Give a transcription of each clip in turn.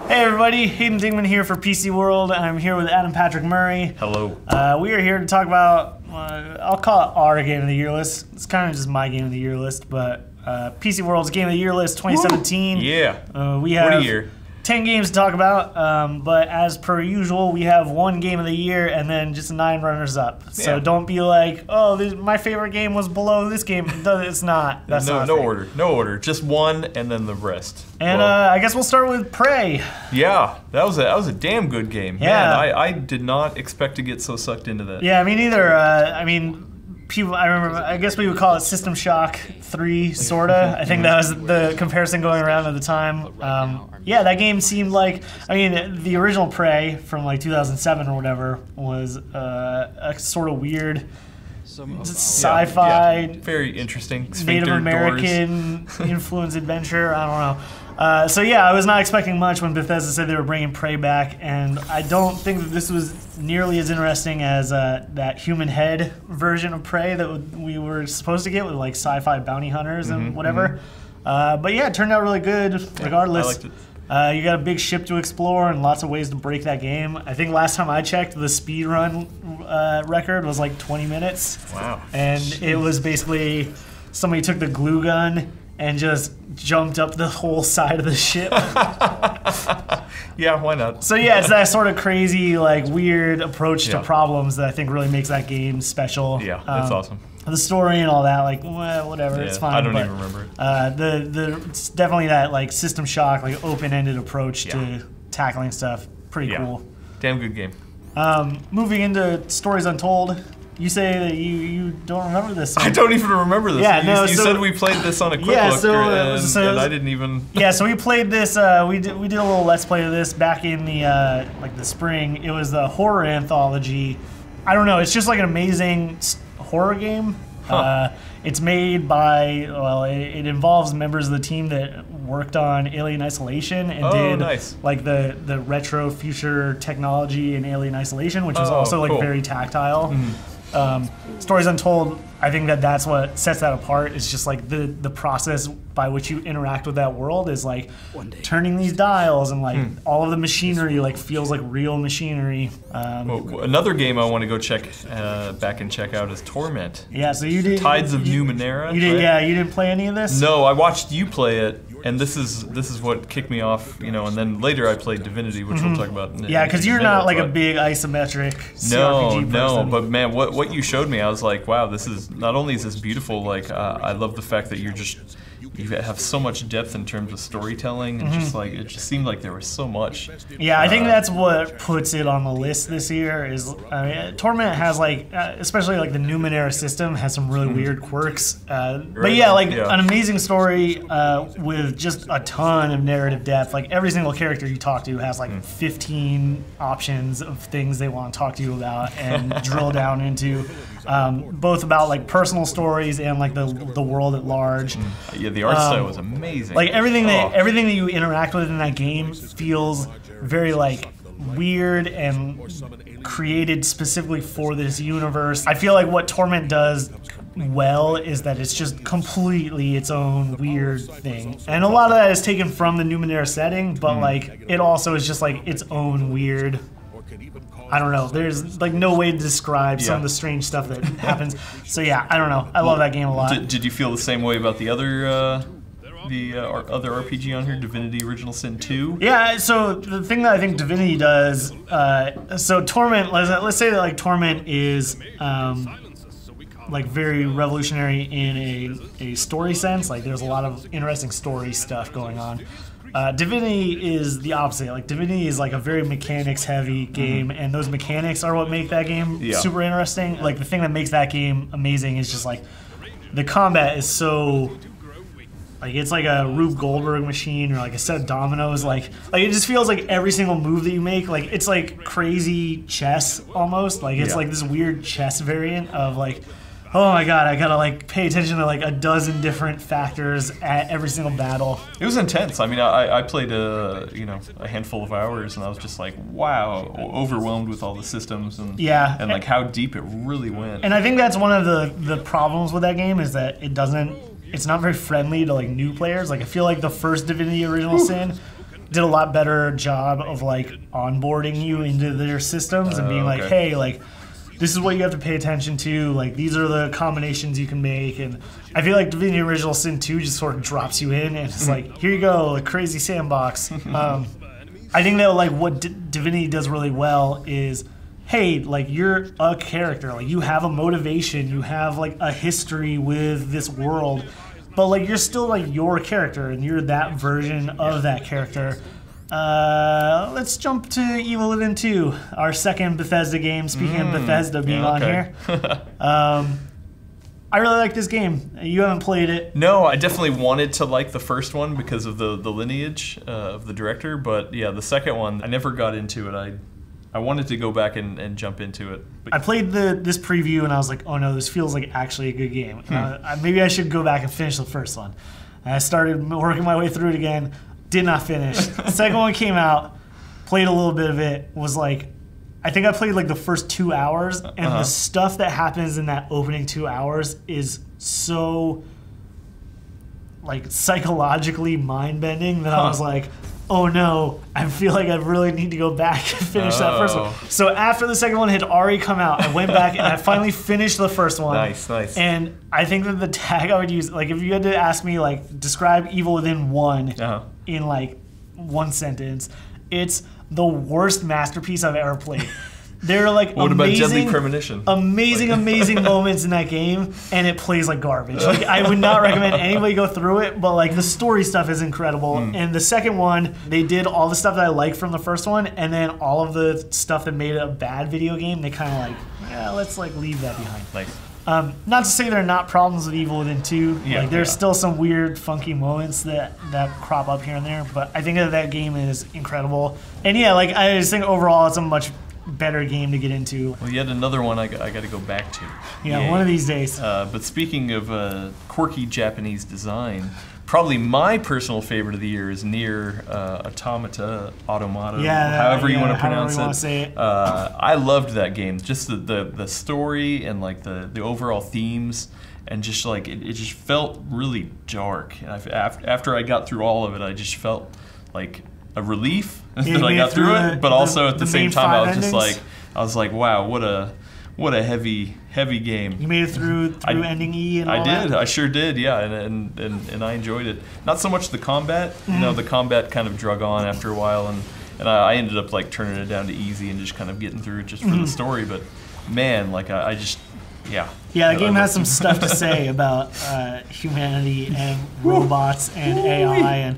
Hey everybody, Hayden Dingman here for PCWorld. I'm here with Adam Patrick Murray. Hello. We are here to talk about, I'll call it our Game of the Year list. It's kind of just my Game of the Year list, but PCWorld's Game of the Year list 2017. Woo! Yeah. We have what a year. 10 games to talk about, but as per usual, we have one Game of the Year and then just 9 runners-up. So don't be like, oh, my favorite game was below this game. It's not. That's not no order. No order. Just one and then the rest. And I guess we'll start with Prey. Yeah, that was a damn good game. Yeah. Man, I did not expect to get so sucked into that. Yeah, me neither. I mean, people, I guess we would call it System Shock 3, sorta. I think that was the comparison going around at the time. Yeah, that game seemed like, I mean, the original Prey from like 2007 or whatever was a sort of weird sci-fi, very interesting, Native American influenced adventure. I don't know. So yeah, I was not expecting much when Bethesda said they were bringing Prey back, and I don't think that this was nearly as interesting as that human head version of Prey that we were supposed to get with like sci-fi bounty hunters and whatever. But yeah, it turned out really good regardless. I liked it. You got a big ship to explore and lots of ways to break that game. I think last time I checked, the speed run record was like 20 minutes. Wow. And it was basically somebody took the glue gun and just jumped up the whole side of the ship. Yeah, why not? So yeah, it's that sort of crazy, like weird approach to problems that I think really makes that game special. Yeah, that's awesome. The story and all that, like, well, whatever, it's fine. I don't even remember it. It's definitely that like System Shock, like open-ended approach to tackling stuff. Pretty cool. Damn good game. Moving into Stories Untold. You say that you don't remember this one. I don't even remember this. Yeah, you said we played this on a quick look, and I didn't even. Yeah, so we played this. We did a little Let's Play of this back in the like the spring. It was the horror anthology. I don't know. It's just like an amazing horror game. Huh. It's made by, well, it involves members of the team that worked on Alien Isolation and did like the retro future technology in Alien Isolation, which was also like very tactile. Stories Untold, I think that's what sets that apart. It's just like the process by which you interact with that world is like turning these dials and like all of the machinery like feels like real machinery. Another game I want to go back and check out is Torment. Yeah, so you did Tides of Numenera. You did, right? Yeah, you didn't play any of this? No, I watched you play it. And this is what kicked me off, you know. And then later I played Divinity, which we'll talk about. Yeah, because you're not like a big isometric CRPG person. No, but man, what you showed me, I was like, wow, this is not only is this beautiful. Like, I love the fact that you have so much depth in terms of storytelling, and just like it just seemed like there was so much. Yeah, I think that's what puts it on the list this year. Is Torment has like, especially like the Numenera system has some really weird quirks. But yeah, like an amazing story with just a ton of narrative depth. Like every single character you talk to has like 15 options of things they want to talk to you about and drill down into. Both about like personal stories and like the world at large. Yeah, the art style was amazing. Like everything that you interact with in that game feels very like weird and created specifically for this universe. I feel like what Torment does well is that it's just completely its own weird thing, and a lot of that is taken from the Numenera setting, but like it also is just like its own weird. I don't know. There's like no way to describe some of the strange stuff that happens. So yeah, I don't know. I love that game a lot. Did you feel the same way about the other other RPG on here, Divinity: Original Sin 2? Yeah. So the thing that I think Divinity does, so Torment. Let's say that like Torment is like very revolutionary in a story sense. Like there's a lot of interesting story stuff going on. Divinity is the opposite. Like Divinity is like a very mechanics-heavy game, and those mechanics are what make that game super interesting. Like the thing that makes that game amazing is just like the combat is so like it's like a Rube Goldberg machine or like a set of dominoes. Like it just feels like every single move that you make, like it's like crazy chess almost. Like it's like this weird chess variant of like, oh my god, I gotta like pay attention to like a dozen different factors at every single battle. It was intense. I mean, I played a handful of hours, and I was just like, wow, overwhelmed with all the systems and like how deep it really went. And I think that's one of the problems with that game is that it's not very friendly to like new players. Like I feel like the first Divinity Original Sin did a lot better job of like onboarding you into their systems and being like, hey, like this is what you have to pay attention to. Like these are the combinations you can make. And I feel like Divinity Original Sin 2 just sort of drops you in and it's like, here you go, a crazy sandbox. I think that like what Divinity does really well is, hey, like you're a character, like you have a motivation, you have like a history with this world, but like you're still like your character and you're that version of that character. Let's jump to Evil Within 2, our second Bethesda game. Speaking of Bethesda being on here, I really like this game. You haven't played it. No, I definitely wanted to like the first one because of the lineage of the director, but yeah, the second one, I never got into it. I wanted to go back and jump into it. But I played this preview and I was like, oh no, this feels like actually a good game. Maybe I should go back and finish the first one. And I started working my way through it again, did not finish. The second one came out, played a little bit of it, was like, I think I played like the first 2 hours, and the stuff that happens in that opening 2 hours is so like psychologically mind-bending that I was like, oh no, I feel like I really need to go back and finish that first one. So after the second one had already come out, I went back and I finally finished the first one. Nice. And I think that the tag I would use, like if you had to ask me like describe Evil Within 1 in like one sentence, it's the worst masterpiece I've ever played. There are like what about Deadly Premonition? Amazing moments in that game, and it plays like garbage. Like I would not recommend anybody go through it, but like the story stuff is incredible. And the second one, they did all the stuff that I liked from the first one, and then all of the stuff that made it a bad video game, they kind of like, yeah, let's like leave that behind. Nice. Not to say there are not problems with Evil Within 2. Like there's still some weird, funky moments that crop up here and there, but I think that game is incredible. And yeah, like I just think overall it's a much better game to get into. Well, yet another one I got to go back to. Yeah, one of these days. But speaking of quirky Japanese design, probably my personal favorite of the year is Nier Automata, however you want to pronounce it. Say it. I loved that game. Just the story and like the overall themes, and just like it just felt really dark. And after I got through all of it, I just felt like a relief that I got through it, but also at the same time I was like, wow, what a heavy game. You made it through ending E and all that? I sure did, yeah, and I enjoyed it. Not so much the combat, you know, the combat kind of drug on after a while, and I ended up like turning it down to easy and just kind of getting through it just for the story, but man, like I just, yeah. Yeah, the game has some stuff to say about humanity and robots and AI and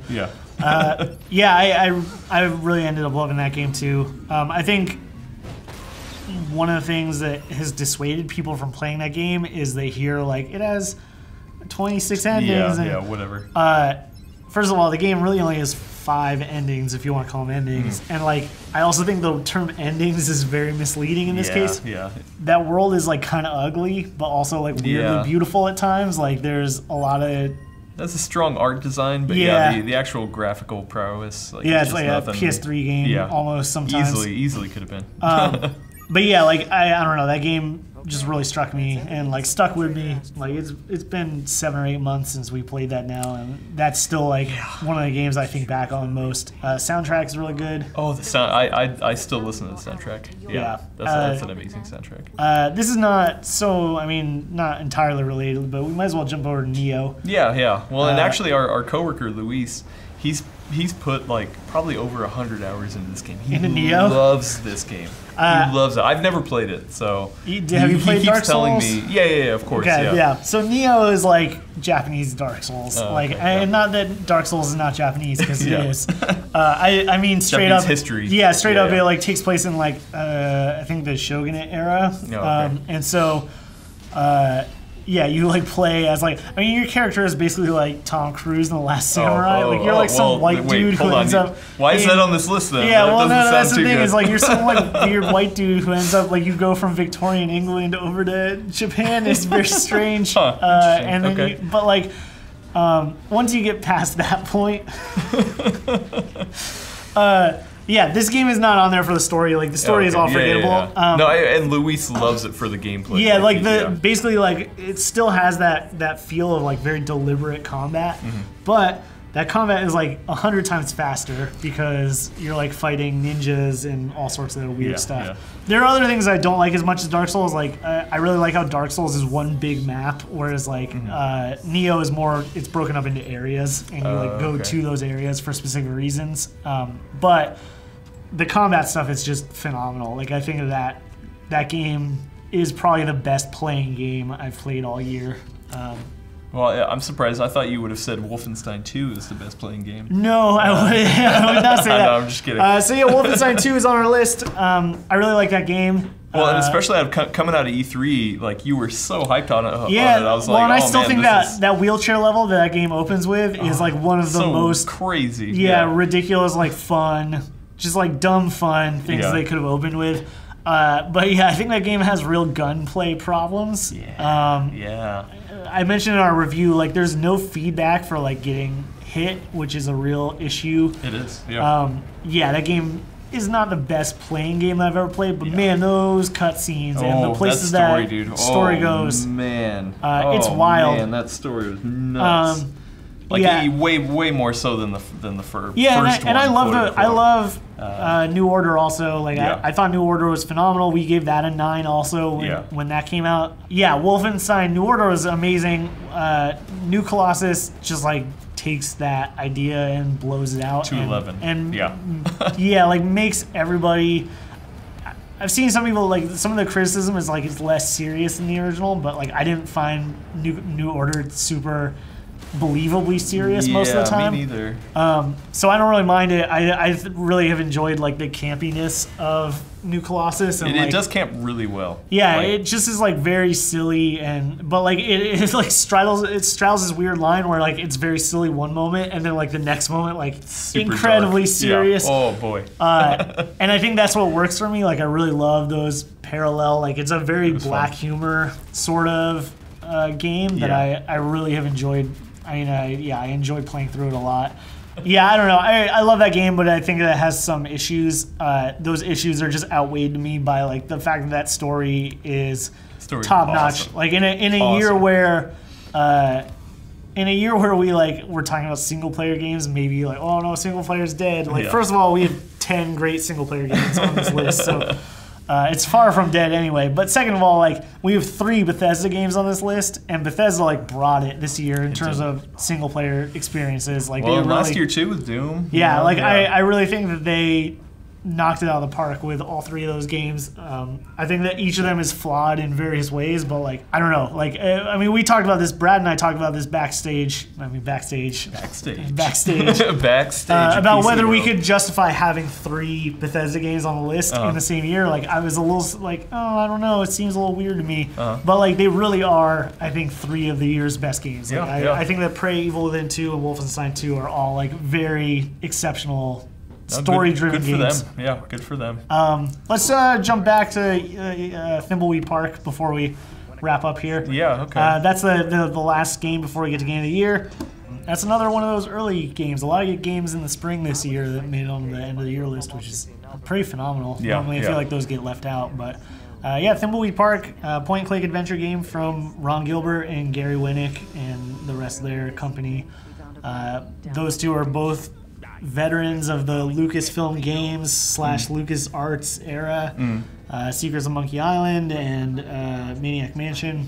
I really ended up loving that game too. I think one of the things that has dissuaded people from playing that game is they hear like it has 26 endings. Yeah, whatever. First of all, the game really only has 5 endings, if you want to call them endings. And like, I also think the term endings is very misleading in this case. Yeah. That world is like kind of ugly, but also like weirdly beautiful at times. Like there's a lot of. That's a strong art design, but the actual graphical prowess. Like, it's like nothing. A PS3 game almost sometimes. Easily could have been. But yeah, like I don't know, that game just really struck me and like stuck with me. Like it's been 7 or 8 months since we played that now, and that's still like one of the games I think back on most. Soundtrack is really good. Oh, the sound! I still listen to the soundtrack. Yeah. That's an amazing soundtrack. This is not not entirely related, but we might as well jump over to Neo. Yeah. Well, and actually, our coworker Luis, he's put like probably over 100 hours into this game. He loves this game. He loves it. I've never played it, so have you played Dark Souls? He keeps telling me, yeah, of course. Okay, yeah. So Neo is like Japanese Dark Souls, and not that Dark Souls is not Japanese because it is. I mean straight Japanese up history. Yeah, straight up. It like takes place in like I think the Shogunate era, and so. You like play as like your character is basically like Tom Cruise in The Last Samurai. Like you're like some white dude who ends up. Why is that on this list then? Yeah, that's the thing is like you're some like weird white dude who ends up like you go from Victorian England over to Japan. It's very strange. And then but like once you get past that point. Yeah, this game is not on there for the story. Like the story is all forgettable. And Luis loves it for the gameplay. Yeah, basically like it still has that feel of like very deliberate combat, but that combat is like 100 times faster because you're like fighting ninjas and all sorts of weird stuff. Yeah. There are other things I don't like as much as Dark Souls. Like I really like how Dark Souls is one big map, whereas like Nioh is more, it's broken up into areas, and you like go to those areas for specific reasons. But the combat stuff is just phenomenal. Like I think that game is probably the best playing game I've played all year. Well, I'm surprised. I thought you would have said Wolfenstein 2 is the best playing game. No, I would not say that. No, I'm just kidding. So yeah, Wolfenstein 2 is on our list. I really like that game. Well, and especially coming out of E3, like you were so hyped on it. Yeah, I was well, like, and I oh, still man, think that wheelchair level that game opens with is like one of the so most crazy. ridiculous, like fun, just like dumb fun things they could have opened with. But yeah, I think that game has real gunplay problems. Yeah. I mentioned in our review, like there's no feedback for like getting hit, which is a real issue. It is. Yeah. That game is not the best playing game I've ever played, but man, those cutscenes and the places that story goes, man, it's wild. Man, that story was nuts. Way more so than the first. Yeah, first and I love one. New Order also. Like I thought New Order was phenomenal. We gave that a 9 also when that came out. Yeah, Wolfenstein New Order was amazing. New Colossus just like takes that idea and blows it out to 11. And like makes everybody. I've seen some people like some of the criticism is like it's less serious than the original, but like I didn't find New Order super believably serious most of the time. Me neither. So I don't really mind it. I really have enjoyed like the campiness of New Colossus, and it does camp really well. Yeah, it just is like very silly, but like it like straddles this weird line where like it's very silly one moment, and then like the next moment like super incredibly dark. serious. Yeah. Oh boy. And I think that's what works for me. Like I really love those parallel. Like it's a very black humor sort of game that I really have enjoyed. I mean, I enjoy playing through it a lot. Yeah, I don't know. I love that game, but I think that it has some issues. Those issues are just outweighed to me by like the fact that story is top notch. Awesome. Like in a year where, we're talking about single player games, maybe like, oh no, single player's dead. Like first of all, we have 10 great single player games on this list, so. It's far from dead anyway. But second of all, like we have 3 Bethesda games on this list, and Bethesda like brought it this year in terms of single player experiences. Like last year too with Doom. Yeah, I really think that they knocked it out of the park with all 3 of those games. I think that each of them is flawed in various ways, but like I don't know. Like I mean, we talked about this. Brad and I talked about this backstage. Backstage. About whether we could justify having 3 Bethesda games on the list in the same year. Like I was a little like, oh, I don't know. It seems a little weird to me. But like they really are, I think, 3 of the year's best games. Like, I think that Prey, Evil Within 2, and Wolfenstein 2 are all like very exceptional. Story-driven games. Good for them. Yeah, good for them. Let's jump back to Thimbleweed Park before we wrap up here. Yeah, okay. That's the last game before we get to Game of the Year. That's another one of those early games. A lot of games in the spring this year that made it on the end of the year list, which is pretty phenomenal. Normally I feel like those get left out, but Thimbleweed Park, point-and-click adventure game from Ron Gilbert and Gary Winnick and the rest of their company. Those two are both veterans of the Lucasfilm Games / LucasArts era, Secrets of Monkey Island and Maniac Mansion.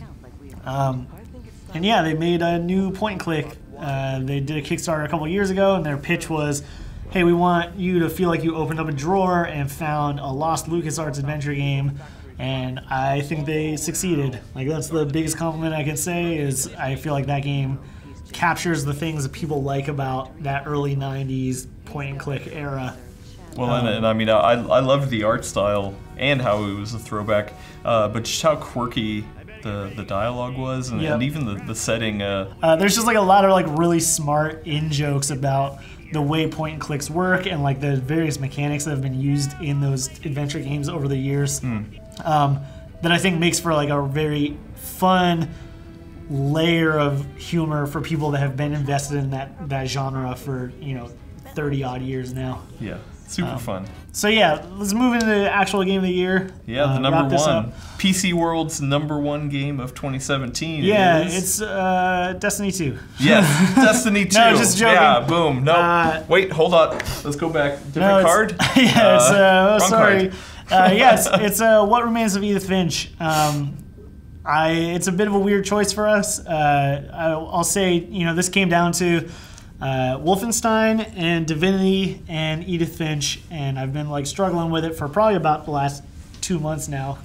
They made a new point-and-click. They did a Kickstarter a couple years ago, and their pitch was, hey, we want you to feel like you opened up a drawer and found a lost LucasArts adventure game, and I think they succeeded. Like, that's the biggest compliment I can say, is I feel like that game captures the things that people like about that early 90s point-and-click era. Well, and I mean, I loved the art style and how it was a throwback, but just how quirky the dialogue was, and even the setting. There's just like a lot of like really smart in-jokes about the way point-and-clicks work and like the various mechanics that have been used in those adventure games over the years, that I think makes for like a very fun layer of humor for people that have been invested in that genre for 30 odd years now. Yeah, super fun. So yeah, let's move into the actual game of the year. Yeah, the number one. PCWorld's number one game of 2017. Yeah, it's Destiny 2. Yes, Destiny 2. No, just joking. Yeah, boom. No, wait, hold on. Let's go back. Different card? Yeah, it's, sorry. Card. Yes, it's What Remains of Edith Finch. It's a bit of a weird choice for us. I'll say, this came down to Wolfenstein and Divinity and Edith Finch, and I've been like struggling with it for probably about the last 2 months now.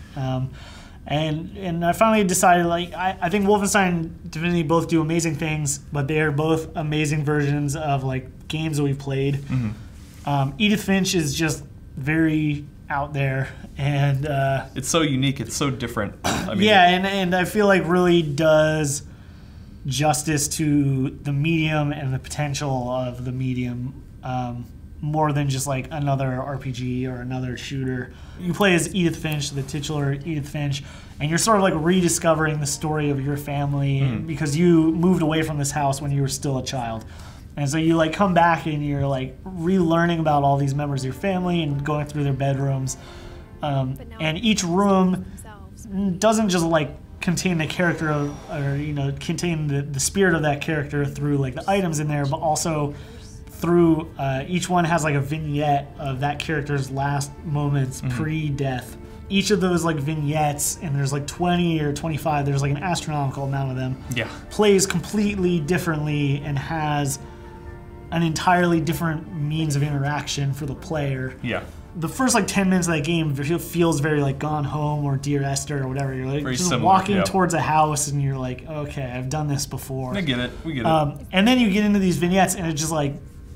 And I finally decided, like, I think Wolfenstein and Divinity both do amazing things, but they are both amazing versions of like games that we've played. Mm-hmm. Edith Finch is just very out there, and it's so unique. It's so different. I mean, yeah, and I feel like really does justice to the medium and the potential of the medium, more than just like another RPG or another shooter. You play as Edith Finch, the titular Edith Finch, and you're sort of like rediscovering the story of your family because you moved away from this house when you were still a child. And so you like come back and you're like relearning about all these members of your family and going through their bedrooms. And each room doesn't just like contain the character of, or contain the spirit of that character through like the items in there, but also through each one has like a vignette of that character's last moments pre-death. Each of those like vignettes, and there's like 20 or 25, there's like an astronomical amount of them, plays completely differently and has an entirely different means of interaction for the player. Yeah. The first like 10 minutes of that game feels very like Gone Home or Dear Esther or whatever. You're like very just similar, walking towards a house and you're like, okay, I've done this before. I get it. We get it. And then you get into these vignettes and it just like,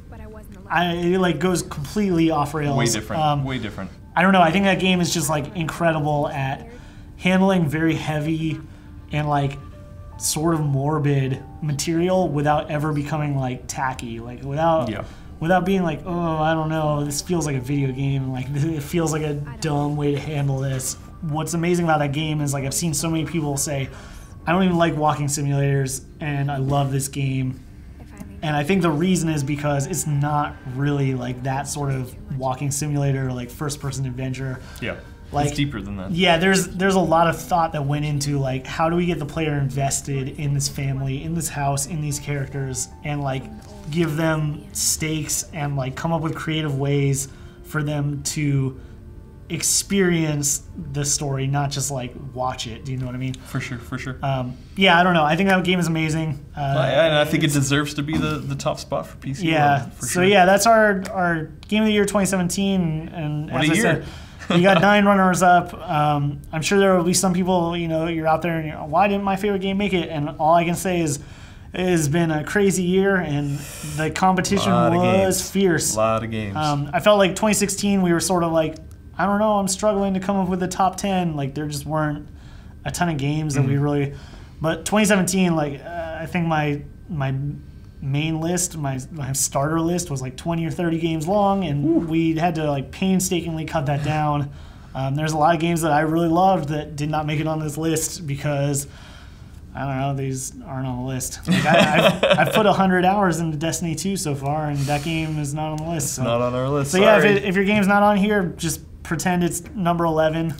it like goes completely off rails. Way different. Way different. I don't know. I think that game is just like incredible at handling very heavy and like sort of morbid material without ever becoming like tacky, like without being like, oh, I don't know, this feels like a video game, like it feels like a dumb way to handle this. What's amazing about that game is like I've seen so many people say, I don't even like walking simulators and I love this game. And I think the reason is because it's not really like that sort of walking simulator or like first person adventure. Yeah. Like, it's deeper than that. Yeah, there's a lot of thought that went into like how do we get the player invested in this family, in this house, in these characters, and like give them stakes and like come up with creative ways for them to experience the story, not just like watch it. Do you know what I mean? For sure, for sure. Yeah, I don't know. I think that game is amazing. And I think it deserves to be the top spot for PC. Yeah. For so sure. yeah, that's our game of the year 2017. And what as a I year. said, we got 9 runners up. I'm sure there will be some people, you're out there and you're, why didn't my favorite game make it? And all I can say is it has been a crazy year and the competition was fierce. A lot of games. I felt like 2016 we were sort of like, I don't know, I'm struggling to come up with the top 10. Like there just weren't a ton of games that we really, but 2017, like I think my main list, my starter list was like 20 or 30 games long, and we had to like painstakingly cut that down. There's a lot of games that I really loved that did not make it on this list because I don't know, these aren't on the list. Like I've put 100 hours into Destiny 2 so far, and that game is not on the list. It's not on our list. So yeah, if your game's not on here, just pretend it's number 11.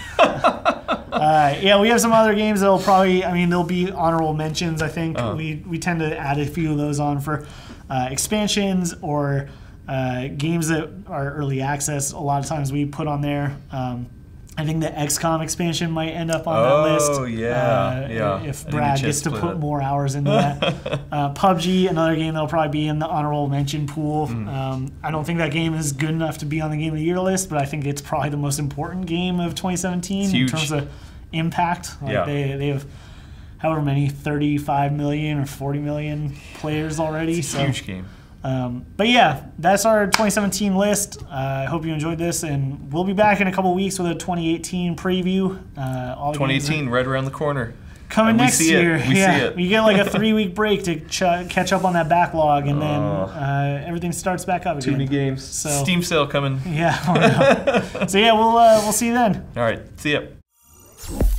Yeah, we have some other games that'll probably, they'll be honorable mentions, I think. We tend to add a few of those on for expansions or games that are early access. A lot of times we put on there. I think the XCOM expansion might end up on that list. Oh, yeah. If Brad gets to put more hours into that. PUBG, another game that'll probably be in the honorable mention pool. I don't think that game is good enough to be on the Game of the Year list, but I think it's probably the most important game of 2017 in terms of impact. Like they have however many, 35 million or 40 million players already. It's a huge game. But yeah, that's our 2017 list. I hope you enjoyed this, and we'll be back in a couple weeks with a 2018 preview. 2018, right around the corner. Coming next year. We see it. You get like a 3-week break to catch up on that backlog, and then everything starts back up again. Too many games. So, Steam sale coming. Yeah. So yeah, we'll see you then. All right. See ya.